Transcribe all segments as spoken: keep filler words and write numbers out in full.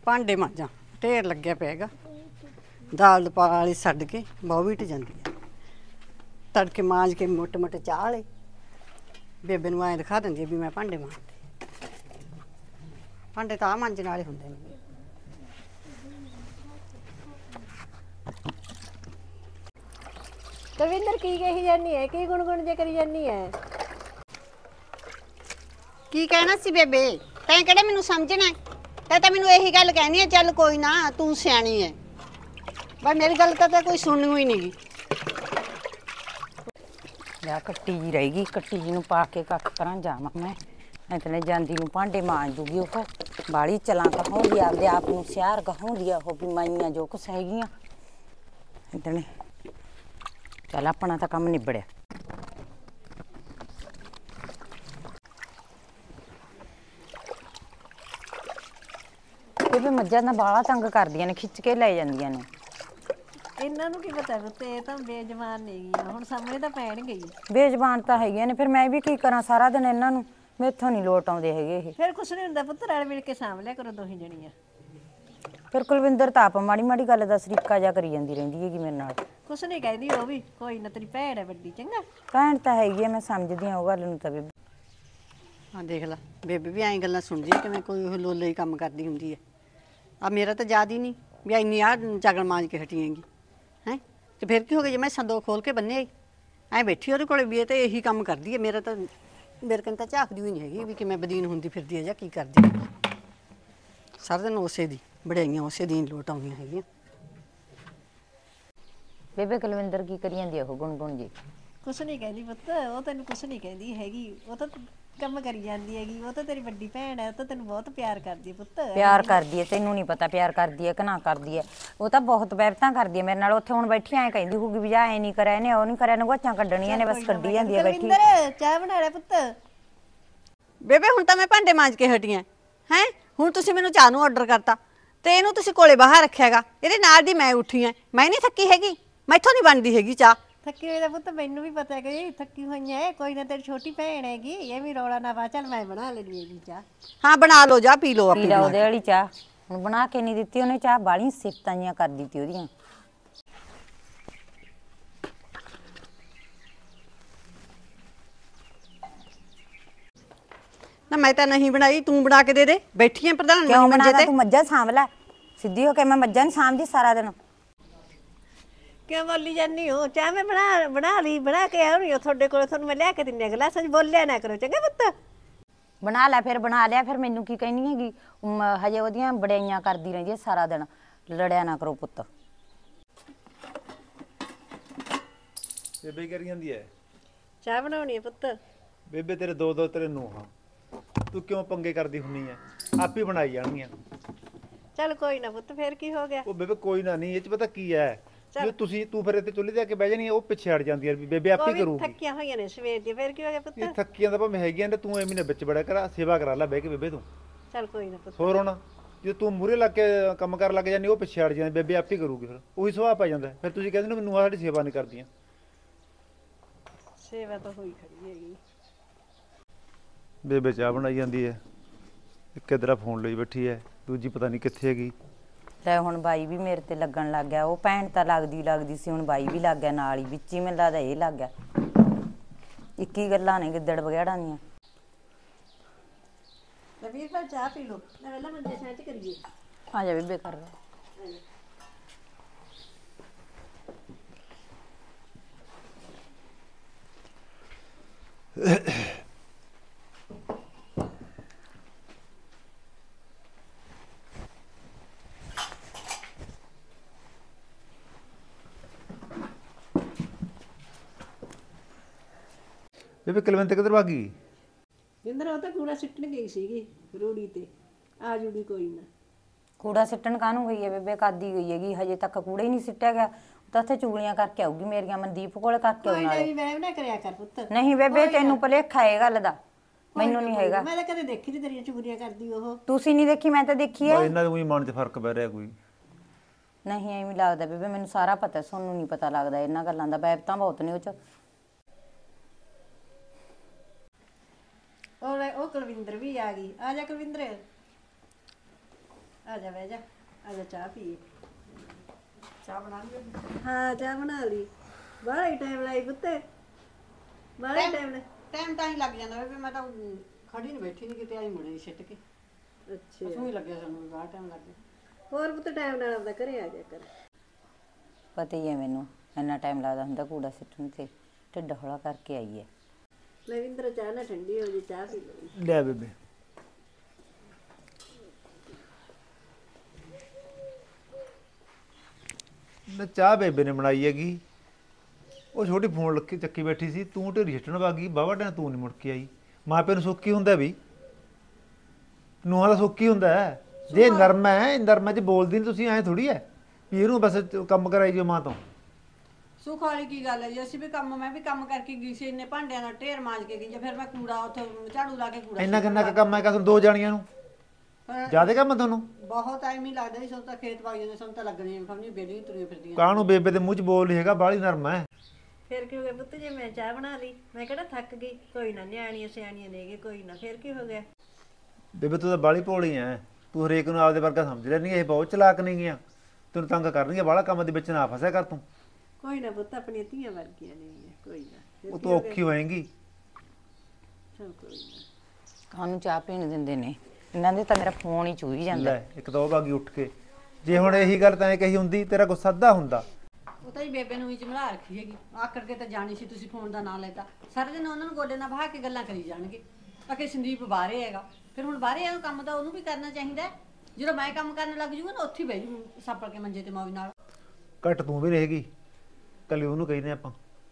ਭਾਂਡੇ ਮਾਂਜਾਂ, ਢੇਰ ਲੱਗਿਆ ਪਿਆਗਾ। ਦਾਲ ਪਾ ਵਾਲੀ ਛੱਡ ਕੇ ਬਹੁ ਵੀਟ ਜਾਂਦੀ ਹੈ। ਤੜਕੇ ਮਾਂਜ ਕੇ ਮੋਟੇ ਮੋਟੇ ਚਾਹ ਵਾਲੇ ਬੇਬੇ ਨੂੰ ਐਂ ਦਿਖਾ ਦਿੰਦੀ ਹੈ ਵੀ ਮੈਂ ਭਾਂਡੇ ਮਾਂਜਦੇ। ਭਾਂਡੇ ਤਾਂ ਆਹ ਮਾਂਜਣ ਵਾਲੇ ਹੁੰਦੇ ਨੇ। ਦਵਿੰਦਰ ਕੀ ਕਹੀ ਜਾਨੀ ਹੈ? ਕੀ ਗੁਣਗੁਣ ਜੇ ਕਰੀ ਜਾਨੀ ਹੈ? ਕੀ ਕਹਿਣਾ ਸੀ ਬੇਬੇ? ਤੈਂ ਕਿਹੜਾ ਮੈਨੂੰ ਸਮਝਣਾ? ਤੈਂ ਤਾਂ ਮੈਨੂੰ ਇਹੀ ਗੱਲ ਕਹਿਣੀ ਹੈ, ਚੱਲ ਕੋਈ ਨਾ ਤੂੰ ਸਿਆਣੀ ਹੈ। ਬਸ ਮੇਰੀ ਗੱਲ ਤਾਂ ਕੋਈ ਸੁਣਨੀ ਹੀ ਨਹੀਂ। ਲਿਆ ਕੱਟੀ ਜੀ ਰਹੇਗੀ, ਕੱਟੀ ਜੀ ਨੂੰ ਪਾ ਕੇ ਕੱਖ ਕਰਾਂ ਜਾਵਾਂ ਮੈਂ। ਇਤਨੇ ਜਾਂਦੀ ਨੂੰ ਭਾਂਡੇ ਮਾਂਜ ਦੂਗੀ। ਉਹ ਬਾਲੀ ਚਲਾਂ ਕਹਾਉਂਦੀ, ਆਪਦੇ ਆਪ ਨੂੰ ਸਿਆਰ ਕਹਾਉਂਦੀ ਆ ਉਹ ਵੀ ਮਾਈਆਂ ਜੋ ਕੁਛ ਹੈਗੀਆਂ। ਇਤਨੇ ਚੱਲ ਆਪਣਾ ਤਾਂ ਕੰਮ ਨਿਬੜਿਆ। ਬੇਬੇ ਮੱਝਾਂ ਦਾ ਬਾਲਾ ਤੰਗ ਕਰਦੀਆਂ ਨੇ, ਖਿੱਚ ਕੇ ਲੈ ਜਾਂਦੀਆਂ ਨੇ। ਇਹਨਾਂ ਨੂੰ ਕੀ ਪਤਾ ਪੁੱਤੇ, ਇਹ ਤਾਂ ਬੇਜਮਾਨ ਨੇਗੀਆਂ, ਹੁਣ ਸਾਹਮਣੇ ਤਾਂ ਪੈਣਗੇ ਹੀ। ਬੇਜ਼ਬਾਨ ਤਾਂ ਹੈਗੀਆਂ ਨੇ, ਫਿਰ ਮੈਂ ਵੀ ਕੀ ਕਰਾਂ? ਸਾਰਾ ਦਿਨ ਇਹਨਾਂ ਨੂੰ ਮੈਥੋਂ ਨਹੀਂ ਲੋਟ ਆਉਂਦੇ ਹੈਗੇ ਇਹ। ਫਿਰ ਕੁਛ ਨਹੀਂ ਹੁੰਦਾ ਪੁੱਤ, ਰਲ ਮਿਲ ਕੇ ਸਾਂਭ ਲਿਆ ਕਰੋ ਦੋਹੀ ਜਣੀਆਂ। ਫਿਰ ਕੁਲਵਿੰਦਰ ਤਾਂ ਆਪ ਮਾੜੀ ਮਾੜੀ ਗੱਲ ਦਾ ਸਰੀਕਾ ਜਾ ਕਰੀ ਜਾਂਦੀ ਰਹਿੰਦੀ ਹੈਗੀ ਮੇਰੇ ਨਾਲ। ਕੁਛ ਨਹੀਂ ਕਹਿੰਦੀ ਉਹ ਵੀ, ਕੋਈ ਨਾ ਤੇਰੀ ਭੈਣ ਹੈ ਵੱਡੀ। ਚੰਗਾ ਭੈਣ ਤਾਂ ਹੈਗੀ ਆ, ਮੈਂ ਸਮਝਦੀ ਹਾਂ ਉਹ ਗੱਲ ਨੂੰ ਤਾਂ ਬੇਬੇ। ਹਾਂ ਦੇਖ ਲੈ, ਬੇਬੇ ਵੀ ਐਂ ਗੱਲਾਂ ਸੁਣਦੀ ਹੈ ਕਿਵੇਂ ਕੋਈ ਉਹ ਲੋਲੇ ਹੀ ਕੰਮ ਕਰਦੀ ਹੁੰਦੀ ਹੈ। ਆ ਮੇਰਾ ਤਾਂ ਯਾਦ ਹੀ ਨਹੀਂ ਵੀ ਇੰਨੀ ਆਹ ਚਾਗਲ ਮਾਂਜ ਕੇ ਹਟੀ ਹੈਗੀ ਹੈ। ਤੇ ਫਿਰ ਕੀ ਹੋ ਗਿਆ ਜੇ ਮੈਂ ਸੰਦੋ ਖੋਲ ਕੇ ਬੰਨੇ ਐਂ ਬੈਠੀ ਉਹਦੇ ਕੋਲ ਵੀ ਇਹ ਤਾਂ ਇਹੀ ਕੰਮ ਕਰਦੀ ਹੈ। ਮੇਰਾ ਤਾਂ ਮੇਰੇ ਕੰਨ ਤਾਂ ਝਾਕਦੀ ਹੋਈ ਨਹੀਂ ਹੈਗੀ ਵੀ ਕਿਵੇਂ ਬਦੀਨ ਹੁੰਦੀ ਫਿਰਦੀ ਹੈ ਜਾਂ ਕੀ ਕਰਦੀ ਹੈ। ਸਾਰਾ ਦਿਨ ਉਸੇ ਦੀ ਬੜਾਈਆਂ ਉਸੇ ਦੀ ਲੋਟ ਆਉਂਦੀਆਂ ਹੈਗੀਆਂ। ਬੇਬੇ ਕੁਲਵਿੰਦਰ ਕੀ ਕਰੀ ਜਾਂਦੀ ਆ ਉਹ ਗੁਣਗੁਣ ਜੀ? ਕੁਛ ਨਹੀਂ ਕਹਿੰਦੀ ਪੁੱਤ, ਉਹ ਤੈਨੂੰ ਕੁਛ ਨਹੀਂ ਕਹਿੰਦੀ ਹੈਗੀ। ਉਹ ਤਾਂ ਕੰਮ ਕਰੀ ਜਾਂਦੀ ਹੈਗੀ। ਉਹ ਤਾਂ ਤੇਰੀ ਵੱਡੀ ਭੈਣ ਹੈ, ਉਹ ਤਾਂ ਤੈਨੂੰ ਬਹੁਤ ਪਿਆਰ ਕਰਦੀ ਹੈ ਪੁੱਤ। ਪਿਆਰ ਕਰਦੀ ਹੈ? ਤੈਨੂੰ ਨਹੀਂ ਪਤਾ ਪਿਆਰ ਕਰਦੀ ਹੈ ਕਿ ਨਾ ਕਰਦੀ ਹੈ। ਉਹ ਤਾਂ ਬਹੁਤ ਵੈਬਤਾਂ ਕਰਦੀ ਹੈ ਮੇਰੇ ਨਾਲ। ਉੱਥੇ ਹੁਣ ਬੈਠੀ ਐਂ ਕਹਿੰਦੀ ਹੋਊਗੀ ਵੀ ਜਾ ਐ ਨਹੀਂ ਕਰਿਆ ਇਹਨੇ, ਉਹ ਨਹੀਂ ਕਰਿਆ, ਨਗੋਚਾਂ ਕੱਢਣੀਆਂ ਨੇ, ਬਸ ਕੱਢੀ ਜਾਂਦੀ ਹੈ ਬੈਠੀ। ਚਾਹ ਬਣਾ ਲੈ ਪੁੱਤ। ਬੇਬੇ ਹੁਣ ਤਾਂ ਮੈਂ ਭਾਂਡੇ ਮਾਂਜ ਕੇ ਹਟੀਆਂ ਹੈ। ਹੁਣ ਤੁਸੀਂ ਮੈਨੂੰ ਚਾਹ ਨੂੰ ਆਰਡਰ ਕਰਤਾ ਤੇ ਇਹਨੂੰ ਤੁਸੀਂ ਕੋਲੇ ਬਾਹਰ ਰੱਖਿਆਗਾ। ਇਹਦੇ ਨਾਲ ਦੀ ਮੈਂ ਉੱਠੀ ਐ, ਮੈਂ ਨਹੀਂ ਥੱਕੀ ਹੈਗੀ, ਮੈਥੋਂ ਨਹੀਂ ਬਣਦੀ ਹੈਗੀ ਚਾਹ। ਥੱਕੀ ਹੋਈ ਦਾ ਪੁੱਤ ਮੈਨੂੰ ਵੀ ਪਤਾ ਕਿ ਥੱਕੀ ਹੋਈਆਂ ਹੈ। ਕੋਈ ਨਾ ਤੇਰੀ ਛੋਟੀ ਭੈਣ ਹੈਗੀ, ਇਹ ਵੀ ਰੌਲਾ ਨਾ ਪਾ। ਚੱਲ ਮੈਂ ਬਣਾ ਲੈਣੀ ਹੈਗੀ ਚਾਹ। ਹਾਂ ਬਣਾ ਲਓ ਜਾ, ਪੀ ਲਓ ਪੀ ਆਪੇ ਲਾ ਬਣਾ ਉਹਦੇ ਕੇ। ਵਾਲੀ ਚਾਹ। ਹੁਣ ਬਣਾ ਕੇ ਨਹੀਂ ਦਿੱਤੀ ਉਹਨੇ ਚਾਹ, ਬਾਹਲੀਆਂ ਸਿਫਤਾਂ ਜਿਹੀਆਂ ਕਰ ਦਿੱਤੀ ਉਹਦੀਆਂ। ਨਾ ਮੈਂ ਤਾਂ ਨਹੀਂ ਬਣਾਈ, ਤੂੰ ਬਣਾ ਕੇ ਦੇ ਦੇ। ਬੈਠੀ ਆਂ ਪ੍ਰਧਾਨ ਕਿਉਂ ਮੰਜੇ ਬਣਾਦਾ? ਤੇ। ਤੂੰ ਮੱਝਾਂ ਸਾਂਭ ਲੈ ਸਿੱਧੀ ਹੋ ਕੇ। ਮੈਂ ਮੱਝਾਂ ਨਹੀਂ ਸਾਂਭਦੀ ਸਾਰਾ ਦਿਨ। ਕਿਉਂ ਬੋਲੀ ਜਾਂਦੀ ਹੋ? ਚਾਹ ਮੈਂ ਬਣਾ ਬਣਾ ਲਈ, ਬਣਾ ਕੇ ਆਉਣੀ ਹੋ ਤੁਹਾਡੇ ਕੋਲ। ਤੁਹਾਨੂੰ ਮੈਂ ਲਿਆ ਕੇ ਦਿੰਦੀ ਹਾਂ ਗਲਾਸਾਂ 'ਚ। ਬੋਲਿਆ ਨਾ ਕਰੋ ਚੰਗਾ ਪੁੱਤ। ਬਣਾ ਲੈ ਫਿਰ, ਬਣਾ ਲਿਆ ਫਿਰ। ਮੈਨੂੰ ਕੀ ਕਹਿਣੀ ਹੈਗੀ? ਹਜੇ ਉਹਦੀਆਂ ਬੜਾਈਆਂ ਕਰਦੀ ਰਹਿੰਦੀ ਹੈ ਸਾਰਾ ਦਿਨ। ਲੜਿਆ ਨਾ ਕਰੋ ਪੁੱਤ। ਬੇਬੇ ਕਰੀ ਜਾਂਦੀ ਹੈ? ਚਾਹ ਬਣਾਉਣੀ ਹੈ ਪੁੱਤ। ਬੇਬੇ ਤੇਰੇ ਦੋ ਦੋ ਤੇਰੇ ਨੂੰਹਾਂ, ਤੂੰ ਕਿਉਂ ਪੰਗੇ ਕਰਦੀ ਹੁੰਨੀ ਐ? ਆਪ ਹੀ ਬਣਾਈ ਜਾਣਗੀਆਂ। ਚੱਲ ਕੋਈ ਨਾ ਪੁੱਤ, ਫੇਰ ਕੀ ਹੋ ਗਿਆ? ਉਹ ਬੇਬੇ ਕੋਈ ਨਾ, ਨਹੀਂ ਇਹ ਚ ਪਤਾ ਕੀ ਹੈ, ਜੇ ਤੁਸੀਂ ਤੂੰ ਫਿਰ ਇੱਥੇ ਚੁੱਲ੍ਹੇ ਤੇ ਆ ਕੇ ਬਹਿ ਜਾਣੀ, ਉਹ ਪਿੱਛੇ ਹਟ ਜਾਂਦੀ ਹੈ ਵੀ ਬੇਬੇ ਆਪ ਹੀ ਕਰੂਗੀ। ਥੱਕੀਆਂ ਹੋਈਆਂ ਨੇ ਸਵੇਰ ਦੀ, ਫੇਰ ਕੀ ਹੋ ਗਿਆ ਪੁੱਤ? ਇਹ ਥੱਕੀਆਂ ਤਾਂ ਭਾਵੇਂ ਹੈਗੀਆਂ ਨੇ, ਤੂੰ ਐਵੇਂ ਨੇ ਵਿੱਚ ਬੜਾ ਕਰਾ ਸੇਵਾ ਕਰਾ ਲੈ ਬਹਿ ਕੇ ਬੇਬੇ ਤੂੰ। ਚੱਲ ਕੋਈ ਨਾ ਪੁੱਤ। ਹੋਰ ਹੁਣ ਜੇ ਤੂੰ ਮੂਹਰੇ ਲੱਗ ਕੇ ਕੰਮ ਕਰਨ ਲੱਗ ਜਾਂਦੀ, ਉਹ ਪਿੱਛੇ ਹਟ ਜਾਂਦੀ, ਬੇਬੇ ਆਪ ਹੀ ਕਰੂਗੀ। ਫਿਰ ਉਹੀ ਸੁਭਾਅ ਪੈ ਜਾਂਦਾ। ਫਿਰ ਤੁਸੀਂ ਕਹਿੰਦੇ ਨੇ ਮੈਨੂੰ ਆਹ ਸਾਡੀ ਸੇਵਾ ਨਹੀਂ ਕਰਦੀਆਂ। ਸੇਵਾ ਤਾਂ ਹੋਈ ਖੜੀ ਹੈਗੀ। ਬੇਬੇ ਚਾਹ ਬਣਾਈ ਜਾਂਦੀ ਹੈ, ਇੱਕ ਇੱਧਰ ਫੋਨ ਲਈ ਬੈਠੀ ਹੈ, ਦੂਜੀ ਪਤਾ ਨਹੀਂ ਕਿੱਥੇ ਹੈਗੀ। ਲੈ ਹੁਣ ਬਾਈ ਵੀ ਮੇਰੇ ਤੇ ਲੱਗਣ ਲੱਗ ਗਿਆ। ਉਹ ਭੈਣ ਤਾਂ ਲੱਗਦੀ ਲੱਗਦੀ ਸੀ, ਹੁਣ ਬਾਈ ਵੀ ਲੱਗ ਗਿਆ ਨਾਲ ਹੀ। ਵਿੱਚ ਹੀ ਮੈਨੂੰ ਲੱਗਦਾ ਇਹ ਲੱਗ ਗਿਆ। ਇੱਕ ਹੀ ਗੱਲਾਂ ਨੇ ਗਿੱਦੜ ਬਗੈੜਾਂ ਦੀਆਂ। ਵੀਰ ਭਾਈ ਚਾਹ ਪੀ ਲਓ, ਮੈਂ ਪਹਿਲਾਂ ਮੰਜੇ ਸਾਂਝ ਕਰੀਏ। ਆ ਜਾ ਬੇਬੇ ਕਰ ਲੈ। ਬੇਬੇ ਕੁਲਵਿੰਦਰ ਕਿੱਧਰ ਭੱਗ ਗਈ? ਜਿੰਦਰ ਉਹ ਤਾਂ ਕੂੜਾ ਸਿੱਟਣ ਗਈ ਸੀਗੀ ਰੂੜੀ ਤੇ, ਆ ਜੂਗੀ ਕੋਈ ਨਾ। ਕੂੜਾ ਸਿੱਟਣ ਕਾਹਨੂੰ ਗਈ ਹੈ ਬੇਬੇ? ਕਾਦੀ ਗਈ ਹੈਗੀ? ਹਜੇ ਤੱਕ ਕੂੜਾ ਹੀ ਨਹੀਂ ਸਿੱਟਿਆ ਗਿਆ। ਤਾਂ ਉੱਥੇ ਚੁਗਲੀਆਂ ਕਰਕੇ ਆਊਗੀ ਮੇਰੀਆਂ, ਮਨਦੀਪ ਕੋਲੇ ਕਰਕੇ ਆਉਣ ਵਾਲੇ। ਕੋਈ ਨਾ ਨਾ ਕਰਿਆ ਕਰ ਪੁੱਤ। ਨਹੀਂ ਬੇਬੇ ਤੈਨੂੰ ਭੁਲੇਖਾ ਇਹ ਗੱਲ ਦਾ, ਮੈਨੂੰ ਨਹੀਂ ਹੈਗਾ। ਮੈਂ ਤਾਂ ਕਦੇ ਦੇਖੀ ਨਹੀਂ ਤੇਰੀਆਂ ਚੁਗਲੀਆਂ ਕਰਦੀ ਉਹ। ਤੁਸੀਂ ਨਹੀਂ ਦੇਖੀ, ਮੈਂ ਤਾਂ ਦੇਖੀ ਹੈ। ਇਹਨਾਂ ਦੇ ਉਹੀ ਮਨ 'ਚ ਫਰਕ ਪੈ ਰਿਹਾ ਕੋਈ। ਨਹੀਂ ਐਵੇਂ ਲੱਗਦਾ ਬੇਬੇ, ਮੈਨੂੰ ਸਾਰਾ ਪਤਾ, ਤੁਹਾਨੂੰ ਨਹੀਂ ਪਤਾ ਲੱਗਦਾ ਇਹਨਾਂ ਗੱਲਾਂ ਦਾ। ਬੈਬ ਤਾਂ ਬਹੁਤ ਨੇ ਉਹ 'ਚ। ਉਹ ਉਹ ਕੁਲਵਿੰਦਰ ਵੀ ਆ ਗਈ। ਆ ਜਾ ਕੁਲਵਿੰਦਰ। ਆ ਜਾ ਬਹਿ ਜਾ ਆ ਜਾ ਚਾਹ ਪੀਏ ਚਾਹ ਬਣਾ ਲਈ ਹਾਂ ਚਾਹ ਬਣਾ ਲਈ ਬਾਹਲਾ ਹੀ ਟਾਈਮ ਲਾਈ ਪੁੱਤੇ ਬਾਹਲਾ ਹੀ ਟਾਈਮ ਟਾਈਮ ਤਾਂ ਹੀ ਲੱਗ ਜਾਂਦਾ ਬੇਬੇ ਮੈਂ ਤਾਂ ਖੜੀ ਨਹੀਂ ਬੈਠੀ ਨਹੀਂ ਕਿਤੇ ਆਈ ਮੁੜੇ ਛਿੱਟ ਕੇ ਅੱਛਾ ਬਸ ਉਹੀ ਲੱਗਿਆ ਸਾਨੂੰ ਵੀ ਬਾਹਰ ਟਾਈਮ ਲੱਗ ਗਿਆ ਹੋਰ ਪੁੱਤ ਟਾਈਮ ਨਾਲ ਆਪਦਾ ਘਰੇ ਆ ਜਾ ਕਰ ਪਤਾ ਹੀ ਹੈ ਮੈਨੂੰ ਇੰਨਾ ਟਾਈਮ ਲੱਗਦਾ ਹੁੰਦਾ ਕੂੜਾ ਸਿੱਟਣ ਤੇ ਢਿੱਡ ਹੌਲਾ ਕਰਕੇ ਆਈ ਹੈ। ਲਵਿੰਦਰ ਚਾਹ ਨਾ ਠੰਡੀ ਹੋ ਜੀ ਚਾਹ ਪੀ ਲਈ ਲੈ ਬੇਬੇ ਨਾ ਚਾਹ ਬੇਬੇ ਨੇ ਬਣਾਈ ਹੈਗੀ। ਉਹ ਛੋਟੀ ਫੋਨ ਲੱਕੀ ਚੱਕੀ ਬੈਠੀ ਸੀ, ਤੂੰ ਢੇਰੀ ਛੱਟਣ ਵਾਗੀ ਬਾਵਾ ਟਾਂ ਤੂੰ ਨਹੀਂ ਮੁੜ ਕੇ ਆਈ। ਮਾਪੇ ਨੂੰ ਸੁੱਖ ਹੀ ਹੁੰਦਾ ਵੀ, ਨੂੰਹਾਂ ਦਾ ਸੁੱਖ ਹੀ ਹੁੰਦਾ ਹੈ। ਜੇ ਨਰਮ ਹੈ ਨਰਮਾਂ 'ਚ ਬੋਲਦੀ ਨਹੀਂ ਤੁਸੀਂ ਐਂ ਥੋੜੀ ਹੈ ਵੀ ਇਹਨੂੰ ਬਸ ਕੰਮ ਕਰਾਈ ਜੋ ਮਾਂ ਤੋਂ। ਸੁੱਖ ਵਾਲੀ ਕੀ ਗੱਲ ਹੈ ਜੀ, ਅਸੀਂ ਵੀ ਕੰਮ ਮੈਂ ਵੀ ਕੰਮ ਕਰਕੇ ਗਈ ਸੀ, ਇੰਨੇ ਭਾਂਡਿਆਂ ਨਾਲ ਢੇਰ ਮਾਂਜ ਕੇ ਗਈ ਜਾਂ ਫਿਰ ਮੈਂ ਕੂੜਾ ਉੱਥੇ ਝਾੜੂ ਲਾ ਕੇ ਕੂੜਾ ਇੰਨਾ ਕਿੰਨਾ ਕੁ ਕੰਮ ਹੈ ਕਸਮ ਦੋ ਜਾਣੀਆਂ ਨੂੰ ਹਾਂ, ਜ਼ਿਆਦਾ ਕੰਮ ਹੈ ਤੁਹਾਨੂੰ। ਬਹੁਤ ਟਾਈਮ ਹੀ ਲੱਗਦਾ ਸੀ, ਸਾਨੂੰ ਤਾਂ ਖੇਤ ਵਗ ਜਾਂਦੇ ਸਾਨੂੰ ਤਾਂ ਲੱਗਣੇ ਖਮਣੀ ਬੇੜੀ ਤੁਰੀਆਂ ਫਿਰਦੀਆਂ। ਕਾਹਨੂੰ ਬੇਬੇ ਦੇ ਮੂੰਹ 'ਚ ਬੋਲ ਨਹੀਂ ਹੈਗਾ, ਬਾਹਲੀ ਨਰਮ ਹੈ। ਫਿਰ ਕੀ ਹੋ ਗਿਆ ਪੁੱਤ ਜੇ ਮੈਂ ਚਾਹ ਬਣਾ ਲਈ ਮੈਂ ਕਿਹੜਾ ਥੱਕ ਗਈ ਕੋਈ ਨਾ ਨਿਆਣੀਆਂ ਸਿਆਣੀਆਂ ਨੇਗੇ ਕੋਈ ਨਾ ਫਿਰ ਕੀ ਹੋ ਗਿਆ ਬੇਬੇ ਤੂੰ ਤਾਂ ਬਾਹਲੀ ਭੋਲੀ ਐ, ਤੂੰ ਹਰੇਕ ਨੂੰ ਆਪਦੇ ਵਰਗਾ ਸਮਝ ਲੈਣੀ। ਇਹ ਬਹੁਤ ਚਲਾਕ ਨਹੀਂ ਗਿਆ, ਤੈਨੂੰ ਤੰਗ ਕਰਨਗੀਆਂ ਬਾਹਲਾ ਕੰਮ ਦੇ ਵਿੱਚ ਨਾ ਫਸਿਆ ਕਰ ਤੂੰ। ਕੋਈ ਨਾ ਪੁੱਤ ਆਪਣੀਆਂ ਧੀਆਂ ਵਰਗੀਆਂ ਨੇ ਕੋਈ ਨਾ ਫਿਰ ਉਹ ਕੀ ਤੂੰ ਹੋ ਗਿਆ? ਔਖੀ ਹੋਏਗੀ। ਚੱਲ ਕੋਈ ਨਾ ਕਾਹਨੂੰ ਚਾਹ ਪੀਣ ਦਿੰਦੇ ਨੇ ਇਹਨਾਂ ਦੇ ਤਾਂ ਮੇਰਾ ਫੋਨ ਹੀ ਚੂਹੀ ਜਾਂਦਾ। ਲੈ ਇੱਕ ਤਾਂ ਉਹ ਬਾਗੀ ਉੱਠ ਕੇ, ਜੇ ਹੁਣ ਇਹੀ ਗੱਲ ਤਾਂ ਐ ਕਹੀ ਹੁੰਦੀ ਤੇਰਾ ਗੁੱਸਾ ਅੱਧਾ ਹੁੰਦਾ। ਉਹ ਤਾਂ ਹੀ ਬੇਬੇ ਨੂੰ ਵੀ ਚਮਲਾ ਰੱਖੀ ਹੈਗੀ, ਆਕੜ ਕੇ ਤਾਂ ਜਾਣੀ ਸੀ ਤੁਸੀਂ ਫੋਨ ਦਾ ਨਾਂ ਲੈਤਾ। ਸਾਰੇ ਦਿਨ ਉਹਨਾਂ ਨੂੰ ਗੋਡੇ ਨਾਲ ਬਹਾ ਕੇ ਗੱਲਾਂ ਕਰੀ ਜਾਣਗੇ ਅਕੇ ਸੰਦੀਪ ਬਾਹਰੇ ਹੈਗਾ। ਫਿਰ ਹੁਣ ਬਾਹਰੇ ਆ ਕੰਮ ਤਾਂ ਉਹਨੂੰ ਵੀ ਕਰਨਾ ਚਾਹੀਦਾ ਹੈ। ਜਦੋਂ ਮੈਂ ਕੰਮ ਕਰਨ ਲੱਗ ਜੂਗਾ ਨਾ ਉੱਥੇ ਹੀ ਬਹਿ ਜੂ ਸਾਪੜ ਕੇ ਮੰਜੇ ਤੇ ਮੌਜ ਨਾਲ। ਘੱਟ ਤੂੰ ਵੀ ਰਹੇਗੀ, ਕੱਲੀ ਉਹਨੂੰ ਕਹਿੰਦੇ ਆਪਾਂ।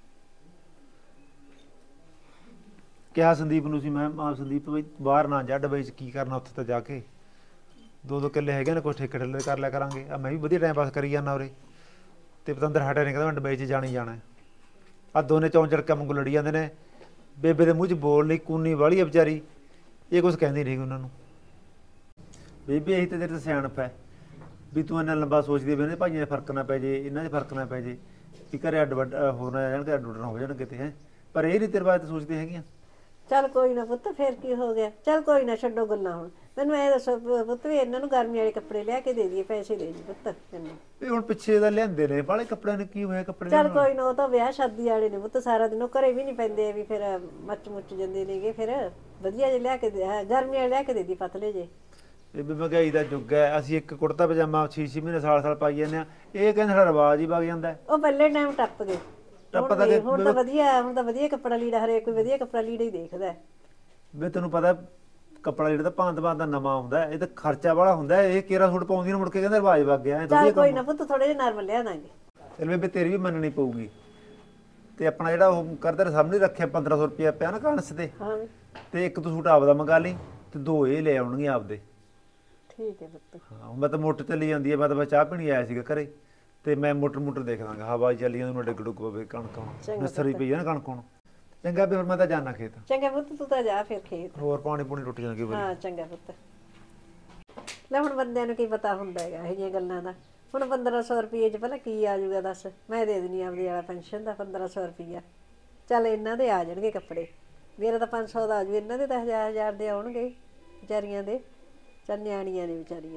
ਕਿਹਾ ਸੰਦੀਪ ਨੂੰ ਸੀ ਮੈਂ, ਆਪ ਸੰਦੀਪ ਬਈ ਬਾਹਰ ਨਾ ਜਾ, ਡਬਈ 'ਚ ਕੀ ਕਰਨਾ ਉੱਥੇ ਤਾਂ ਜਾ ਕੇ। ਦੋ ਦੋ ਕਿੱਲੇ ਹੈਗੇ ਨੇ, ਕੁਛ ਠੇਕੇ ਠੱਲੇ ਕਰ ਲਿਆ ਕਰਾਂਗੇ। ਆ ਮੈਂ ਵੀ ਵਧੀਆ ਟਾਈਮ ਪਾਸ ਕਰੀ ਜਾਂਦਾ ਉਰੇ। ਤੇ ਪਤੰਦਰ ਹਟਿਆ ਨੇ ਕਹਿੰਦਾ ਮੈਂ ਡਬਈ 'ਚ ਜਾਣੀ ਜਾਣਾ। ਆ ਦੋਨੇ ਚੌਂਚੜ ਕੰਮ ਲੜੀ ਜਾਂਦੇ ਨੇ। ਬੇਬੇ ਦੇ ਮੂੰਹ 'ਚ ਬੋਲ ਨਹੀਂ, ਕੂਨੀ ਵਾਲੀ ਹੈ ਵਿਚਾਰੀ, ਇਹ ਕੁਛ ਕਹਿੰਦੀ ਨਹੀਂ ਉਹਨਾਂ ਨੂੰ। ਬੇਬੇ ਇਹੀ ਤਾਂ ਤੇਰੇ ਤੇ ਸਿਆਣਪ ਹੈ ਵੀ ਤੂੰ ਇੰਨਾ ਲੰਬਾ ਸੋਚਦੀ ਵੀ ਇਹਨੇ ਭਾਈਆਂ 'ਚ ਫਰਕ ਨਾ ਪੈ ਜੇ, ਇਹਨਾਂ 'ਚ ਫਰਕ ਨਾ ਪੈ ਜੇ, ਵੀ ਘਰੇ ਅੱਡ ਵੱਡ ਹੋ ਨਾ ਜਾਣ, ਅੱਡ ਉੱਡ ਨਾ ਹੋ ਜਾਣ ਕਿਤੇ ਹੈ। ਪਰ ਇਹ ਨਹੀਂ ਤੇਰੇ ਬਾਰੇ ਤਾਂ ਸੋਚਦੀ ਹੈਗੀਆਂ। ਚੱਲ ਕੋਈ ਨਾ ਪੁੱਤ ਫਿਰ ਕੀ ਹੋ ਗਿਆ ਚੱਲ ਕੋਈ ਨਾ ਛੱਡੋ ਗੱਲਾਂ ਹੁਣ ਮੈਨੂੰ ਇਹ ਦੱਸੋ ਪ- ਪੁੱਤ ਵੀ ਇਹਨਾਂ ਨੂੰ ਗਰਮੀ ਵਾਲੇ ਕੱਪੜੇ ਲਿਆ ਕੇ ਦੇ ਦਈਏ ਪੈਸੇ ਦੇ ਦੀ ਪੁੱਤ ਤੈਨੂੰ ਵੀ ਹੁਣ ਪਿੱਛੇ ਦਾ ਲਿਆਂਦੇ ਨੇ ਬਾਹਲੇ ਕੱਪੜਿਆਂ ਨੇ, ਕੀ ਹੋਇਆ ਕੱਪੜੇ ਚੱਲ ਲਿਆਉਣ ਨਾਲ? ਕੋਈ ਨਾ ਉਹ ਤਾਂ ਵਿਆਹ ਸ਼ਾਦੀ ਵਾਲੇ ਨੇ ਪੁੱਤ ਸਾਰਾ ਦਿਨ ਉਹ ਘਰੇ ਵੀ ਨਹੀਂ ਪੈਂਦੇ ਵੀ ਫਿਰ ਮੱਚ ਮੁੱਚ ਜਾਂਦੇ ਨੇਗੇ ਫਿਰ ਵਧੀਆ ਜਿਹੇ ਲਿਆ ਕੇ ਦੇ ਹਾਂ, ਗਰਮੀ ਵਾਲੇ ਲਿਆ ਕੇ ਦੇ ਦੀ ਪਤਲੇ ਜੇ ਇਹ ਵੀ ਮਹਿੰਗਾਈ ਦਾ ਯੁੱਗ ਹੈ। ਅਸੀਂ ਇੱਕ ਕੁੜਤਾ ਪਜਾਮਾ ਛੇ ਛੇ ਮਹੀਨੇ ਸਾਲ ਸਾਲ ਪਾਈ ਜਾਂਦੇ ਆ, ਇਹ ਕਹਿੰਦੇ ਸਾਡਾ ਰਿਵਾਜ ਹੀ ਵਗ ਜਾਂਦਾ ਹੈ। ਉਹ ਪਹਿਲੇ ਟਾਈਮ ਟੱਪ ਗਏ ਟੱਪ ਹੁਣ ਤਾਂ ਨਹੀਂ, ਗਏ, ਹੁਣ ਤਾਂ ਵਧੀਆ ਹੁਣ ਤਾਂ ਵਧੀਆ ਕੱਪੜਾ ਲੀੜਾ ਹਰੇਕ ਕੋਈ ਵਧੀਆ ਕੱਪੜਾ ਲੀੜਾ ਹੀ ਦੇਖਦਾ ਹੈ। ਵੀ ਤੈਨੂੰ ਪਤਾ ਕੱਪੜਾ ਜਿਹੜਾ ਤਾਂ ਭਾਂਤ ਭਾਂਤ ਦਾ ਨਵਾਂ ਆਉਂਦਾ ਹੈ, ਇਹ ਤਾਂ ਖਰਚਾ ਵਾਲਾ ਹੁੰਦਾ ਹੈ। ਇਹ ਕੇਰਾ ਸੂਟ ਪਾਉਂਦੀ ਨੂੰ ਮੁੜ ਕੇ ਕਹਿੰਦਾ ਰਿਵਾਜ ਵਗ ਗਿਆ। ਚੱਲ ਕੋਈ ਨਾ ਪੁੱਤ ਥੋੜੇ ਜਿਹਾ ਨਰਮ ਲਿਆ ਦਾਂਗੇ ਚਲ ਬੇਬੇ ਤੇਰੀ ਵੀ ਮੰਨਣੀ ਪਊਗੀ। ਤੇ ਆਪਣਾ ਜਿਹੜਾ ਉਹ ਕਰਦਾ ਸਾਹਮਣੇ ਰੱਖਿਆ ਪੰਦਰਾਂ ਸੌ ਰੁਪਇਆ ਪਿਆ ਨਾ ਕਾਂਸ ਤੇ, ਹਾਂ ਤੇ ਇੱਕ ਤੂੰ ਸੂਟ ਆਪਦਾ ਮੰਗਾ ਲਈ ਤੇ ਦੋ ਇਹ ਲੈ ਆਉਣਗੇ ਆਪਦੇ। ਠੀਕ ਹੈ ਪੁੱਤ ਹਾਂ ਮੈਂ ਤਾਂ ਮੋਟਰ ਚੱਲੀ ਜਾਂਦੀ ਹੈ, ਮੈਂ ਤਾਂ ਬਸ ਚਾਹ ਪੀਣੀ ਆਇਆ ਸੀਗਾ ਘਰੇ, ਤੇ ਮੈਂ ਮੋਟਰ ਮੋਟਰ ਦੇਖ ਦਾਂਗਾ ਹਵਾ ਚੱਲੀ ਜਾਂਦੀ ਨੂੰ ਡਿੱਗ ਡੁੱਗ ਪਵੇ ਕਣਕ ਹੁਣ ਨਸਰੀ ਪਈ ਹੈ ਨਾ ਕਣਕ ਹੁਣ। ਚੰਗਾ ਵੀ ਹੁਣ ਮੈਂ ਤਾਂ ਜਾਣਾ ਖੇਤ। ਚੰਗਾ ਪੁੱਤ ਤੂੰ ਤਾਂ ਜਾ ਫਿਰ ਖੇਤ ਹੋਰ ਪਾਣੀ ਪੂਣੀ ਟੁੱਟ ਜਾਣਗੇ ਬਈ। ਹਾਂ ਚੰਗਾ ਪੁੱਤ ਲੈ ਹੁਣ ਬੰਦਿਆਂ ਨੂੰ ਕੀ ਪਤਾ ਹੁੰਦਾ ਹੈਗਾ ਇਹ ਜਿਹੀਆਂ ਗੱਲਾਂ ਦਾ। ਹੁਣ ਪੰਦਰਾਂ ਸੌ ਰੁਪਏ 'ਚ ਪਹਿਲਾਂ ਕੀ ਆ ਜਾਊਗਾ ਦੱਸ, ਮੈਂ ਦੇ ਦਿੰਦੀ ਆਪਦੇ ਵਾਲਾ ਪੈਨਸ਼ਨ ਦਾ ਪੰਦਰਾਂ ਸੌ ਰੁਪਈਆ। ਚੱਲ ਇਹਨਾਂ ਦੇ ਆ ਜਾਣਗੇ ਕੱਪੜੇ, ਮੇਰਾ ਤਾਂ ਪੰਜ ਸੌ ਦਾ ਆ ਜੂ, ਇਹਨਾਂ ਦੇ ਤਾਂ ਹਜ਼ਾਰ ਹਜ਼ਾਰ ਦੇ ਆਉਣਗੇ ਵਿਚਾਰੀਆਂ ਦੇ। ਚੱਲ ਨਿਆਣੀਆਂ ਨੇ ਵਿਚਾਰੀਆਂ।